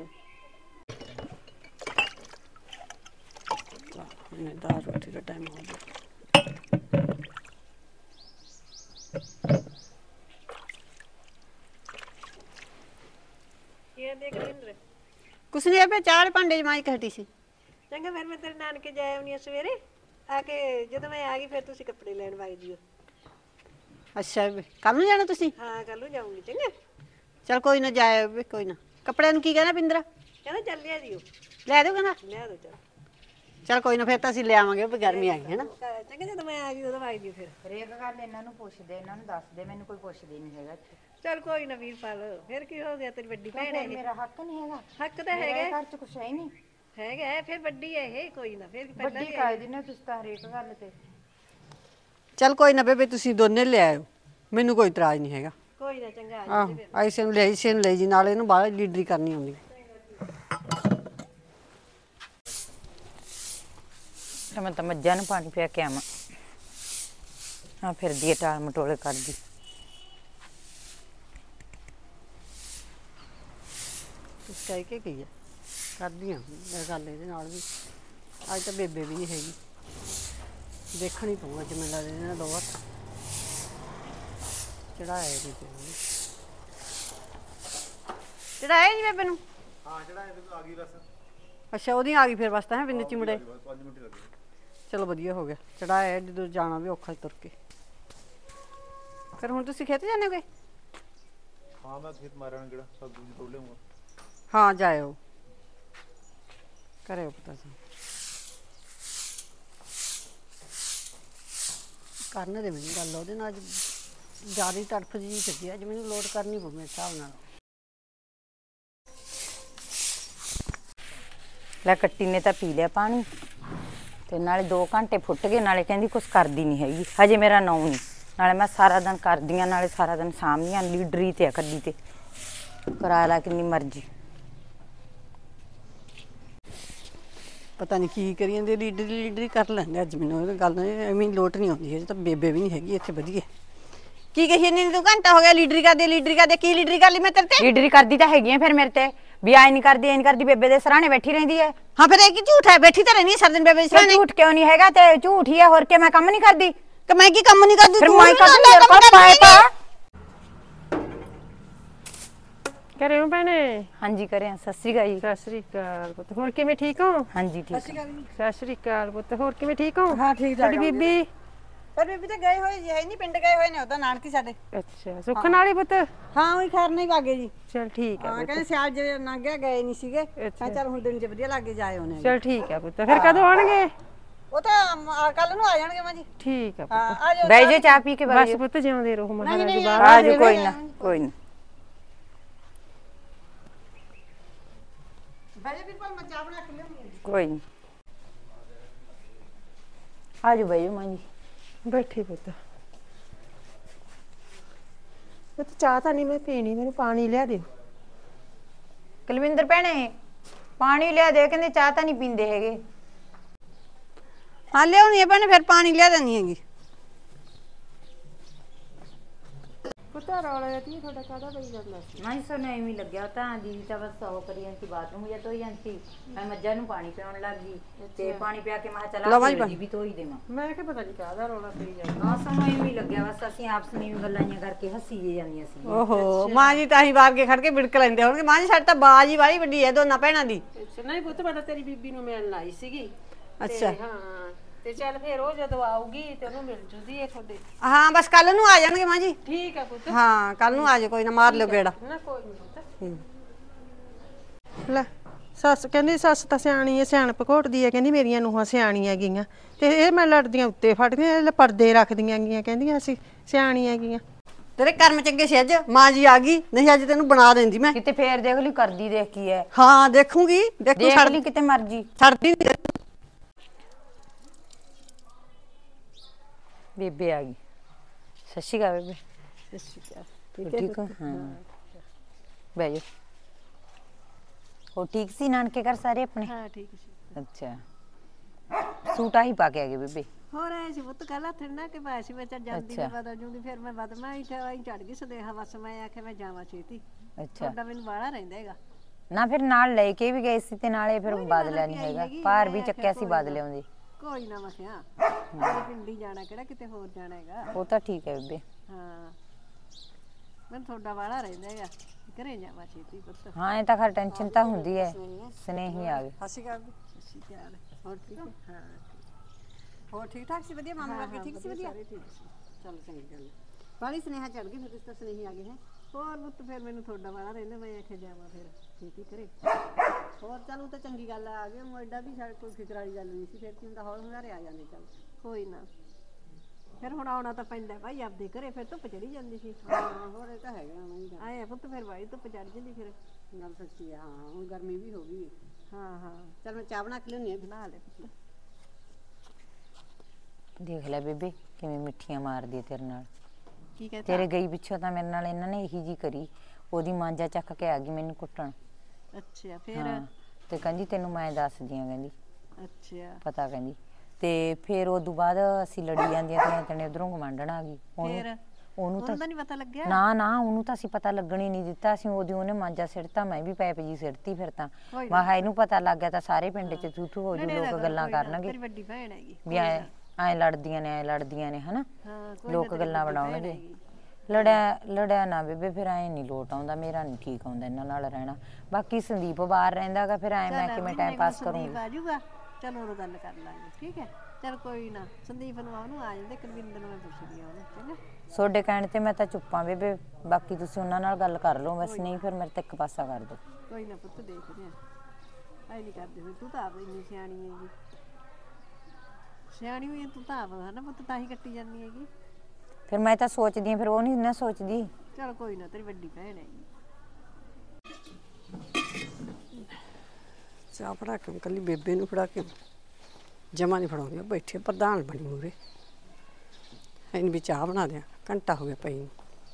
ਮੈਂ ਦਾਲ ਰੋਟੀ ਦਾ ਟਾਈਮ ਹੋ ਗਿਆ। ਇਹ ਦੇਖ ਰਿੰਦਰ ਕੁਛ ਨਹੀਂ ਆਪੇ ਚਾਹ ਵਾਲੇ ਭਾਂਡੇ ਜਮਾਈ ਕੇ ਹਟੀ ਸੀ। ਚੰਗਾ ਫਿਰ ਮੈਂ ਤੇਰੇ ਨਾਨਕੇ ਜਾ ਆਉਣੀ ਆ ਸਵੇਰੇ ਆ ਕੇ, ਜਦੋਂ ਮੈਂ ਆ ਗਈ ਫਿਰ ਤੁਸੀਂ ਕੱਪੜੇ ਲੈਣ ਵਗ ਜਿਓ। ਅੱਛਾ ਬੇ ਕੱਲ ਨੂੰ ਜਾਣਾ ਤੁਸੀਂ? ਹਾਂ ਕੱਲ ਨੂੰ ਜਾਊਂਗੀ ਚੰਗਾ। ਚਲ ਕੋਈ ਨਾ ਜਾਇਓ ਬੇ, ਕੋਈ ਨਾ। ਕੱਪੜਿਆਂ ਨੂੰ ਕੀ ਕਹਿਣਾ ਪਿੰਦਰਾ? ਕਹਿੰਦਾ ਚੱਲ ਲਿਆ ਜਿਓ, ਲੈ ਦਿਓ ਕਹਿੰਦਾ। ਲਿਆ ਦੋ ਚੱਲ ਚਲ ਕੋਈ ਨਾ ਫਿਰ ਤਾਂ ਅਸੀਂ ਲੈ ਆਵਾਂਗੇ, ਵੀ ਗਰਮੀ ਆ ਗਈ ਹੈ ਨਾ। ਚੰਗਾ ਜਦੋਂ ਮੈਂ ਆ ਗਈ ਉਦੋਂ ਵਗ ਜਿਓ ਫਿਰ। ਹਰੇਕ ਗੱਲ ਇਹਨਾਂ ਨੂੰ ਪੁੱਛਦੇ, ਇਹਨਾਂ ਨੂੰ ਦੱਸਦੇ, ਮੈਨੂੰ ਕੋਈ ਪੁੱਛਦੇ ਨਹੀਂ ਹੈਗਾ ਇੱਥੇ। ਚੱਲ ਕੋਈ ਨਾ ਵੀਰਪਾਲ ਫਿਰ ਕੀ ਹੋ ਗਿਆ, ਤੇਰੀ ਵੱਡੀ ਭੈਣ ਹੈ ਇਹ। ਮੇਰਾ ਹੱਕ ਨਹੀਂ ਹੈਗਾ? ਹੱਕ ਤਾਂ ਹੈਗਾ ਘਰ 'ਚ ਕੁਛ ਹੈ ਹੀ ਨਹੀਂ। ਹੈਗਾ ਹੈ, ਫਿਰ ਵੱਡੀ ਹੈ ਇਹ, ਕੋਈ ਨਾ ਫਿਰ ਪਹਿਲਾਂ ਵੱਡੀ ਵੀ ਕਾਇ ਦੀ ਨੇ ਤੁਸੀਂ ਤਾਂ ਹਰੇਕ ਗੱਲ ਤੇ। ਚਲ ਕੋਈ ਨਾ ਬੇਬੇ ਤੁਸੀਂ ਦੋਨੇ ਲੈ ਆਇਓ, ਮੈਨੂੰ ਕੋਈ ਇਤਰਾਜ਼ ਨਹੀਂ ਹੈਗਾ। ਕੋਈ ਨਾ ਚੰਗਾ ਆ ਆਹੋ ਐਸੇ ਨੂੰ ਲੈ ਇਸੇ ਨੂੰ ਲੈ ਜੀ, ਨਾਲ ਇਹਨੂੰ ਬਾਹਰ ਲੀਡਰੀ ਕਰਨੀ ਆਉਂਦੀ। ਮੈਂ ਤਾਂ ਮੱਝਾਂ ਨੂੰ ਪਾਣੀ ਪਿਆ ਕੇ ਆਵਾਂ। ਆ ਫਿਰਦੀ ਹੈ ਟਾਲ ਮਟੋਲੇ ਕਰਦੀ। ਇਸ ਕਹਿ ਕੇ ਗਈ ਹੈ ਕਰਦੀ ਹਾਂ ਮੈਂ ਗੱਲ ਇਹਦੇ ਨਾਲ ਵੀ। ਅੱਜ ਤਾਂ ਬੇਬੇ ਵੀ ਨਹੀਂ ਹੈਗੀ, ਦੇਖਣੀ ਪਊ ਅੱਜ ਮੈਨੂੰ ਲੱਗਦਾ ਇਹਨਾਂ ਦੋ ਹੱਥ ਚੜਾਇਆ ਬੇਬੇ ਨੂੰ। ਚੜਾਇਆ ਨਹੀਂ ਬੇਬੇ ਨੂੰ? ਹਾਂ ਚੜਾਏ ਤੇ ਆ ਗਈ ਬਸ। ਅੱਛਾ ਉਹਦੀ ਆ ਗਈ ਫਿਰ ਬਸ ਤਾਂ ਬਿੰਦ ਚਿਮੜੇ। ਪੰਜ ਮਿੰਟ ਲੱਗੇ। ਚਲੋ ਵਧੀਆ ਹੋ ਗਿਆ, ਚੜਾਇਆ ਜਦੋਂ ਜਾਣਾ ਵੀ ਔਖਾ ਤੁਰ ਕੇ। ਫਿਰ ਹੁਣ ਤੁਸੀਂ ਖੇਤ ਜਾਂਦੇ ਹੋਗੇ? ਹਾਂ ਮੈਂ ਖੇਤ ਮਾਰਿਆ ਨਾ ਕਿਹੜਾ ਸਬਜ਼ੀ ਦੀ ਤੋੜ ਲਿਆਉਂਗਾ। ਹਾਂ ਜਾਇਓ, ਕਰਿਓ ਪਤਾ ਸੀ ਕਰਨ ਦੇ ਮੈਨੂੰ ਗੱਲ ਉਹਦੇ ਨਾਲ। ਅੱਜ ਜ਼ਿਆਦਾ ਤੜਫ ਜੀ ਫਿਰਦੀ ਅੱਜ, ਮੈਨੂੰ ਲੋਡ ਕਰਨੀ ਪਊ ਮੇਰੇ ਹਿਸਾਬ ਨਾਲ। ਲੈ ਕੱਟੀ ਨੇ ਤਾਂ ਪੀ ਲਿਆ ਪਾਣੀ ਤੇ ਨਾਲੇ ਦੋ ਘੰਟੇ ਫੁੱਟ ਗਏ, ਨਾਲੇ ਕਹਿੰਦੀ ਕੁਛ ਕਰਦੀ ਨਹੀਂ ਹੈਗੀ ਹਜੇ ਮੇਰਾ ਨਾਂ ਨਹੀਂ। ਨਾਲੇ ਮੈਂ ਸਾਰਾ ਦਿਨ ਕਰਦੀ ਆਂ, ਨਾਲੇ ਸਾਰਾ ਦਿਨ ਸਾਂਭਦੀਆਂ। ਲੀਡਰੀ ਤੇ ਆ ਕੱਢੀ ਤੇ ਕਰਾ ਲਾ ਕਿੰਨੀ ਮਰਜ਼ੀ। ਪਤਾ ਨਹੀਂ ਕੀ ਕਰੀ ਜਾਂਦੇ, ਲੀਡਰ ਲੀਡਰ ਕਰ ਲੈਂਦੇ ਅੱਜ। ਮੈਨੂੰ ਇਹ ਗੱਲ ਐਵੇਂ ਲੋਟ ਨਹੀਂ ਆਉਂਦੀ ਹੈ। ਤਾਂ ਬੇਬੇ ਵੀ ਨਹੀਂ ਹੈਗੀ ਇੱਥੇ, ਵਧੀਆ ਕੀ ਕਹੀ ਨਹੀਂ ਤੂੰ? ਘੰਟਾ ਹੋ ਗਿਆ ਲੀਡਰੀ ਕਰਦੇ ਲੀਡਰੀ ਕਰਦੇ। ਕੀ ਲੀਡਰੀ ਕਰ ਲਈ ਮੈਂ ਤੇਰੇ ਤੇ? ਲੀਡਰੀ ਕਰਦੀ ਤਾਂ ਹੈਗੀ ਆ ਫਿਰ ਮੇਰੇ ਤੇ ਵੀ ਆਏ ਨਹੀਂ ਕਰਦੀ, ਐ ਨਹੀਂ ਕਰਦੀ। ਬੇਬੇ ਦੇ ਸਰਾਣੇ ਬੈਠੀ ਰਹਿੰਦੀ ਹੈ। ਹਾਂ ਫਿਰ ਇਹ ਕੀ ਝੂਠ ਹੈ? ਬੈਠੀ ਤਾਂ ਰਹਿੰਦੀ ਹੈ ਸਾਰਾ ਦਿਨ ਬੇਬੇ ਦੇ ਫਿਰ ਸਾਹਮਣੇ। ਝੂਠ ਕਿਉਂ ਨਹੀਂ ਹੈਗਾ? ਤੇ ਝੂਠ ਹੀ ਹੈ, ਹੋਰ ਕੀ। ਮੈਂ ਕੰਮ ਨਹੀਂ ਕਰਦੀ ਕਿ ਮੈਂ ਕੀ ਕੰਮ ਨਹੀਂ ਕਰਦੀ? ਫਿਰ ਤੂੰ ਮੈਂ ਵੀ ਕਰਦੀ ਤਾਂ ਮੇਰੇ ਕੋਲ ਕੰਮ ਪਾਏ ਕਰਦੀ ਪਾ। ਹੈਗੀ। ਕਰੇ ਹੋ ਭੈਣੇ? ਹਾਂਜੀ ਕਰਿਆ। ਸਤਿ ਸ੍ਰੀ ਅਕਾਲ ਜੀ। ਸਤਿ ਸ੍ਰੀ ਅਕਾਲ ਪੁੱਤ, ਹੋਰ ਕਿਵੇਂ ਠੀਕ ਹੋ? ਹਾਂਜੀ ਠੀਕ। ਸਤਿ ਸ੍ਰੀ ਅਕਾਲ ਪੁੱਤ, ਹੋਰ ਕਿਵੇਂ ਠੀਕ ਹੋ? ਹਾਂ ਠੀਕ ਤੁਹਾਡੀ ਬੀਬੀ? ਪਰ ਬੀਬੀ ਤਾਂ ਗਏ ਹੋਏ ਜੀ, ਹੈ ਨਹੀਂ ਪਿੰਡ ਗਏ ਹੋਏ ਨੇ। ਉਹ ਤਾਂ ਨਾਨਕੀ ਸਾਡੇ। ਅੱਛਾ ਸੁੱਖਣ ਵਾਲੀ ਪੁੱਤ? ਹਾਂ ਉਹੀ ਖੈਰ ਨਹੀਂ ਵਾਗੇ ਜੀ। ਚਲ ਠੀਕ ਹੈ ਹਾਂ ਪੁੱਤ, ਕਹਿੰਦੇ ਸਿਆਲ ਜੇ ਲੰਘ ਗਿਆ ਗਏ ਨਹੀਂ ਸੀਗੇ। ਮੈਂ ਚੱਲ ਹੁਣ ਦਿਨ ਚ ਵਧੀਆ ਲੱਗੇ ਜਾਏ ਉਹਨੇ। ਚਲ ਠੀਕ ਹੈ ਪੁੱਤ। ਫਿਰ ਕਦੋਂ ਆਉਣਗੇ? ਉਹ ਤਾਂ ਕੱਲ ਨੂੰ ਆ ਜਾਣਗੇ ਮਾਂ ਜੀ। ਠੀਕ ਹੈ ਹਾਂ ਪੁੱਤ, ਆ ਜਾਓ। ਬਹਿ ਜੇ ਚਾਹ ਪੀ ਕੇ ਬਸ ਬਹਿ ਜਾ। ਪੁੱਤ ਜਿਉਂਦੇ ਰਹੋ ਮਹਾਰਾਜ ਨਹੀਂ, ਬਾਹਰ। ਆ ਜਾ ਕੋਈ ਨਾ ਕੋਈ ਨਾ। ਬਹਿ ਜਾ ਫਿਰ ਮੈਂ ਚਾਹ ਬਣਾ ਕੇ ਲਿਆਉਂਦੀ। ਕੋਈ ਨਹੀਂ ਆ ਜਾ ਬਹਿ ਜਾ ਮਾਂ ਜੀ। ਬੈਠੀ ਪੁੱਤ। ਮੈਂ ਤਾਂ ਚਾਹ ਤਾਂ ਨਹੀਂ ਮੈਂ ਪੀਣੀ, ਮੈਨੂੰ ਪਾਣੀ ਲਿਆ ਦਿਓ। ਕੁਲਵਿੰਦਰ ਭੈਣੇ ਪਾਣੀ ਲਿਆ ਦੇ। ਕਹਿੰਦੇ ਚਾਹ ਤਾਂ ਨਹੀਂ ਪੀਂਦੇ ਹੈਗੇ। ਹਾਂ ਲਿਆਉਣੀ ਹੈ ਭੈਣੇ, ਫਿਰ ਪਾਣੀ ਲਿਆ ਦੇਣੀ ਹੈਗੀ। ਪੁੱਤ ਰੌਲਾ ਤੀ ਤੁਹਾਡਾ ਕਾਹਦਾ ਪਈ ਜਾਂਦਾ ਸੀ? ਨਹੀਂ ਸਾਨੂੰ ਐਵੇਂ ਲੱਗਿਆ ਤਾਂ ਦੀਦੀ ਤਾਂ ਬਸ ਉਹ ਕਰੀ ਜਾਂਦੀ, ਬਾਥਰੂਮ ਜਾਂ ਧੋਈ ਜਾਂਦੀ। ਮੈਂ ਮੱਝਾਂ ਨੂੰ ਪਾਣੀ ਪਿਆਉਣ ਲੱਗ ਗਈ ਤੇ ਪਾਣੀ ਪਿਆ ਕੇ ਮੈਂ ਕਿਹਾ ਲਓ ਚਲਾ ਜੀ ਵੀ ਧੋਈ ਦੇਵਾਂ। ਮੈਂ ਕਿਹਾ ਪਤਾ ਨਹੀਂ ਕਾਹਦਾ ਰੌਲਾ ਪਈ ਜਾਂਦਾ। ਹਾਂ ਸਾਨੂੰ ਐਵੇਂ ਲੱਗਿਆ, ਬਸ ਅਸੀਂ ਆਪਸ ਵਿੱਚ ਗੱਲਾਂ ਜਿਹੀਆਂ ਕਰਕੇ ਹੱਸੀ ਜੇ ਜਾਂਦੀਆਂ ਸੀ। ਓਹੋ ਮਾਂ ਜੀ ਤਾਂ ਹੀ ਬਾਹਰ ਕੇ ਖੜ ਕੇ ਬਿੜਕ ਲੈਂਦੇ ਹੋਣਗੇ। ਮਾਂ ਜੀ ਸਾਡੇ ਤਾਂ ਬਾਜ ਹੀ ਵਾਲੀ ਵੱਡੀ ਹੈ ਦੋਨਾਂ ਭੈਣਾਂ ਦੀ। ਅੱਛਾ ਨਹੀਂ ਪੁੱਤ, ਮੈਂ ਤਾਂ ਤੇਰੀ ਬੀਬੀ ਨੂੰ ਮਿਲਣ ਆਈ ਸੀਗੀ। ਅੱਛਾ ਤੇ ਹਾਂ ਤੇ ਚੱਲ ਫਿਰ ਉਹ ਜਦੋਂ ਆਊਗੀ ਤੇ ਉਹਨੂੰ ਮਿਲ ਜੂਦੀ ਹੈ ਤੁਹਾਡੇ। ਹਾਂ ਬਸ ਕੱਲ ਨੂੰ ਆ ਜਾਣਗੇ ਮਾਂ ਜੀ। ਠੀਕ ਹੈ ਪੁੱਤ। ਹਾਂ ਕੱਲ ਨੂੰ ਆ ਜਾਓ, ਕੋਈ ਨਾ ਮਾਰ ਲਿਓ ਗੇੜਾ। ਨਾ ਕੋਈ ਨਹੀਂ ਪੁੱਤ। ਲੈ ਸੱਸ ਕਹਿੰਦੀ ਸੱਸ ਤਾਂ ਸਿਆਣੀ ਹੈ, ਸਿਆਣਪ ਘੋਟਦੀ ਹੈ। ਕਹਿੰਦੀ ਮੇਰੀਆਂ ਨੂੰਹਾਂ ਸਿਆਣੀਆਂ ਗਈਆਂ ਤੇ ਇਹ ਮੈਂ ਲੜਦੀਆਂ ਉੱਤੇ ਫੜਦੀਆਂ, ਇਹ ਪਰਦੇ ਰੱਖਦੀਆਂ ਗਈਆਂ। ਕਹਿੰਦੀਆਂ ਅਸੀਂ ਸਿਆਣੀਆਂ ਗਈਆਂ। ਤੇਰੇ ਕਰਮ ਚੰਗੇ ਸੀ ਅੱਜ ਮਾਂ ਜੀ ਆ ਗਈ, ਨਹੀਂ ਅੱਜ ਤੈਨੂੰ ਬਣਾ ਦਿੰਦੀ ਮੈਂ। ਕਿਤੇ ਫੇਰ ਦੇਖ ਲਈ ਕਰਦੀ ਦੇਖ ਕੀ ਹੈ। ਹਾਂ ਦੇਖੂਗੀ, ਦੇਖੂ ਦੇਖ ਛੱਡ ਲਈ ਕਿਤੇ ਮਰਜੀ। ਛੱਡਦੀ ਨੀ। ਬੇਬੇ ਆ ਗਈ। ਸਤਿ ਸ਼੍ਰੀ ਅਕਾਲ ਬੇਬੇ। ਸਤਿ ਸ਼੍ਰੀ ਅਕਾਲ। ਠੀਕ ਹੋ? ਹਾਂ ਬਹਿ ਜਾ। ਹੋ ਠੀਕ ਸੀ ਨਾਨਕੇ ਘਰ ਸਾਰੇ ਆਪਣੇ? ਹਾਂ ਠੀਕ ਸੀ। ਅੱਛਾ ਸੂਟ ਆਹੀ ਪਾ ਕੇ ਆ ਗਏ ਬੇਬੇ? ਹੋਰ ਐ ਸੀ ਪੁੱਤ ਕੱਲ ਹੱਥ ਨਾ ਕਿ ਪਾਇਆ ਸੀ ਮੈਂ ਚੱਲ ਜਾਂਦੀ ਅੱਛਾ। ਮੈਂ ਬਦਲ ਜੂੰਗੀ। ਫਿਰ ਮੈਂ ਬਦਮਾ ਹੀ ਚੜ ਗਈ ਸਦੇਹਾ ਬਸ। ਮੈਂ ਆਖਿਆ ਮੈਂ ਜਾਵਾਂ ਛੇਤੀ, ਅੱਛਾ ਤੁਹਾਡਾ ਮੈਨੂੰ ਬਾਹਲਾ ਰਹਿੰਦਾ ਹੈਗਾ। ਨਾ ਫਿਰ ਨਾਲ ਲੈ ਕੇ ਵੀ ਗਏ ਸੀ ਤੇ ਨਾਲੇ ਫਿਰ ਕੋਈ ਨੀ, ਬਦਲਿਆ ਬਦਲ ਨਹੀਂ ਕੇ ਆਈ ਹੈਗਾ। ਹੈਗੀ, ਭਾਰ ਮੈਂ ਵੀ ਆਖਿਆ ਚੱਕਿਆ ਸੀ ਕੋਈ ਬਦਲ ਨਾ। ਲਿਆਉਂਦੇ। ਕੋਈ ਨਾ ਮੈਂ ਕਿਹਾ ਮੇਰੇ ਪਿੰਡੀ ਜਾਣਾ ਕਿਹੜਾ ਕਿਤੇ ਹੋਰ ਜਾਣਾ ਹੈਗਾ। ਉਹ ਤਾਂ ਠੀਕ ਹੈ ਬੇਬੇ। ਹਾਂ ਮੈਨੂੰ ਤੁਹਾਡਾ ਬਾਹਲਾ ਰਹਿੰਦਾ ਹੈਗਾ, ਘਰੇ ਜਾਵਾਂ ਛੇਤੀ ਪੁੱਤ। ਹਾਂ ਇਹ ਤਾਂ ਖਰ ਟੈਨਸ਼ਨ ਤਾਂ ਹੁੰਦੀ ਹੈ। ਸਨੇਹੀ ਆ ਗਏ। ਸਤਿ ਸ਼੍ਰੀ ਅਕਾਲ। ਸਤਿ ਸ਼੍ਰੀ ਅਕਾਲ। ਹੋਰ ਠੀਕ ਹੋ? ਹਾਂ ਹੋਰ ਠੀਕ ਠਾਕ ਸੀ? ਵਧੀਆ ਮਾਮਾ ਵਰਗੇ ਠੀਕ ਸੀ? ਵਧੀਆ ਸਾਰੇ ਠੀਕ ਸੀ। ਚੱਲ ਚੰਗੀ ਗੱਲ। ਬਾਲੀ ਸੁਨੇਹਾ ਚੜ ਗਈ ਫਿਰ ਤੁਸੀਂ ਤਾਂ ਸੁਨੇਹੀ ਆ ਗਏ ਹੈ। ਹੋਰ ਪੁੱਤ ਫਿਰ ਮੈਨੂੰ ਤੁਹਾਡਾ ਬਾਹਲਾ ਰਹਿੰਦਾ, ਮੈਂ ਆਖਿਆ ਜਾਵਾਂ ਫਿਰ ਛੇਤੀ ਘਰੇ। ਹੋਰ ਚੱਲ ਉਹ ਤਾਂ ਚੰਗੀ ਗੱਲ ਆ ਗਏ। ਐਡਾ ਵੀ ਸਾਡੇ ਕੋਈ ਫਿਕਰ ਵਾਲੀ ਗੱਲ ਨਹੀਂ ਸੀ। ਫਿਰ ਕੀ ਹੁੰਦਾ, ਹੌਲ ਹੁੰਗਾਰੇ ਆ ਜਾਂਦੇ। ਚੱਲ ਕੋਈ ਨਾ, ਫਿਰ ਹੁਣ ਆਉਣਾ ਤਾਂ ਪੈਂਦਾ ਭਾਈ ਆਪਦੇ ਘਰੇ। ਫਿਰ ਧੁੱਪ ਚੜੀ ਜਾਂਦੀ ਸੀ। ਹਾਂ ਹੋਰ ਇਹ ਤਾਂ ਹੈਗਾ ਨਹੀਂ ਗੱਲ। ਆਏ ਆ ਪੁੱਤ ਫਿਰ ਬਾਈ ਧੁੱਪ ਚੜ ਜਾਂਦੀ ਫਿਰ। ਗੱਲ ਸੱਚੀ ਆ। ਹਾਂ ਹੁਣ ਗਰਮੀ ਵੀ ਹੋ ਗਈ। ਹਾਂ ਹਾਂ ਚੱਲ ਮੈਂ ਚਾਹ ਬਣਾ ਕੇ ਲਿਆਉਂਦੀ ਹਾਂ। ਬਣਾ ਲੈ ਪੁੱਤ। ਦੇਖ ਲੈ ਬੇਬੇ ਕਿਵੇਂ ਮਿੱਠੀਆਂ ਮਾਰਦੀ ਹੈ ਤੇਰੇ ਨਾਲ। ਕੀ ਕਹਿੰਦਾ? ਤੇਰੇ ਗਈ ਪਿੱਛੋਂ ਤਾਂ ਮੇਰੇ ਨਾਲ ਇਹਨਾਂ ਨੇ ਇਹੀ ਜੀ ਕਰੀ। ਉਹਦੀ ਮਾਂਜਾ ਚੱਕ ਕੇ ਆ ਗਈ ਮੈਨੂੰ ਕੁੱਟਣ। ਅੱਛਾ ਫਿਰ? ਹਾਂ ਤੇ ਕਹਿੰਦੀ ਤੈਨੂੰ ਮੈਂ ਦੱਸਦੀ ਆ, ਕਹਿੰਦੀ ਅੱਛਾ ਪਤਾ ਕਹਿੰਦੀ। ਤੇ ਫਿਰ ਉਦੋਂ ਬਾਅਦ ਅਸੀਂ ਲੜੀ ਜਾਂਦੀਆਂ ਤੇ ਤੈਨੇ ਉਧਰੋਂ ਗਵਾਂਢਣ ਆ ਗਈ। ਉਹਨੂੰ ਫਿਰ? ਉਹਨੂੰ ਤਾਂ ਨਹੀਂ ਪਤਾ ਲੱਗਿਆ ਨਾ ਨਾ ਉਹਨੂੰ ਤਾਂ ਅਸੀਂ ਪਤਾ ਲੱਗਣ ਹੀ ਨਹੀਂ ਦਿੱਤਾ ਅਸੀਂ ਉਹਦੀ ਉਹਨੇ ਮਾਂਜਾ ਸਿੱਟਤਾ ਮੈਂ ਵੀ ਪੈਪ ਜੀ ਸਿੱਟਤੀ ਫਿਰ ਤਾਂ ਮੈਂ ਕਿਹਾ ਇਹਨੂੰ ਪਤਾ ਲੱਗ ਗਿਆ ਤਾਂ ਸਾਰੇ ਪਿੰਡ 'ਚ ਥੂ ਥੂ ਹੋ ਜੂ ਲੋਕ ਗੱਲਾਂ ਕਰਨਗੇ ਤੇਰੀ ਵੱਡੀ ਭੈਣ ਹੈਗੀ ਵੀ ਐ ਐ ਲੜਦੀਆਂ ਨੇ ਐ ਲੜਦੀਆਂ ਨੇ ਹਨਾ ਹਾਂ ਕੋਈ ਲੋਕ ਗੱਲਾਂ ਬਣਾਉਣਗੇ ਲੜਿਆ ਲੜਿਆ ਨਾ ਬੇਬੇ ਫਿਰ ਐ ਨਹੀਂ ਲੋਟ ਆਉਂਦਾ ਮੇਰਾ ਨਹੀਂ ਠੀਕ ਆਉਂਦਾ ਇਹਨਾਂ ਨਾਲ ਰਹਿਣਾ ਬਾਕੀ ਸੰਦੀਪ ਬਾਹਰ ਰਹਿੰਦਾਗਾ ਫਿਰ ਐ ਮੈਂ ਕਿਵੇਂ ਟਾਈਮ ਪਾਸ ਕਰੂੰਗੀ ਆ ਜਾਊਗਾ ਚਲੋ ਉਹ ਗੱਲ ਕਰ ਲਾਂਗੇ ਠੀਕ ਹੈ ਚਲ ਕੋਈ ਨਾ ਸੰਦੀਪ ਨੂੰ ਉਹਨੂੰ ਆ ਜਾਂਦੇ ਕੁਲਵਿੰਦਰ ਨੂੰ ਮੈਂ ਪੁੱਛਦੀ ਆ ਉਹਨੂੰ ਚੰਗਾ ਤੁਹਾਡੇ ਕਹਿਣ ਤੇ ਮੈਂ ਤਾਂ ਚੁੱਪਾਂ ਬੇਬੇ ਬਾਕੀ ਤੁਸੀਂ ਉਹਨਾਂ ਨਾਲ ਗੱਲ ਕਰ ਲਓ ਬਸ ਨਹੀਂ ਫਿਰ ਮੇਰੇ ਤੇ ਇੱਕ ਪਾਸਾ ਕਰ ਦਿਓ ਕੋਈ ਨਾ ਪੁੱਤ ਦੇਖਦੇ ਆ ਐ ਨਹੀਂ ਕਰਦੇ ਹੋਏ ਤੂੰ ਤਾਂ ਆਪ ਇੰਨੀ ਸਿਆਣੀ ਹੈਗੀ ਸਿਆਣੀ ਹੋਈ ਤੂੰ ਤਾਂ ਆਪ ਹੈ ਨਾ ਪੁੱਤ ਤਾਂ ਹੀ ਕੱਟੀ ਜਾਂਦੀ ਹੈਗੀ ਫਿਰ ਮੈਂ ਤਾਂ ਸੋਚਦੀ ਆ ਫਿਰ ਉਹ ਨਹੀਂ ਨਾ ਸੋਚਦੀ ਚਲ ਕੋਈ ਨਾ ਤੇਰੀ ਵੱਡੀ ਭੈਣ ਹੈਗੀ ਚਾਹ ਫੜਾ ਕੇ ਕੱਲੀ ਬੇਬੇ ਨੂੰ ਫੜਾ ਕੇ ਜਮਾ ਨਹੀਂ ਫੜਾਉਂਦੀ ਬੈਠੇ ਪ੍ਰਧਾਨ ਬਣੀ ਮੂਰੇ ਇਹਨੂੰ ਵੀ ਚਾਹ ਬਣਾ ਦਿਆਂ ਘੰਟਾ ਹੋ ਗਿਆ ਪਈ ਨੂੰ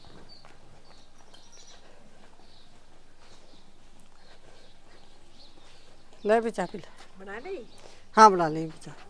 ਲੈ ਵੀ ਚਾਹ ਪੀ ਲੈ ਬਣਾ ਲਈ ਹਾਂ ਬਣਾ ਲਈ ਵੀ ਚਾਹ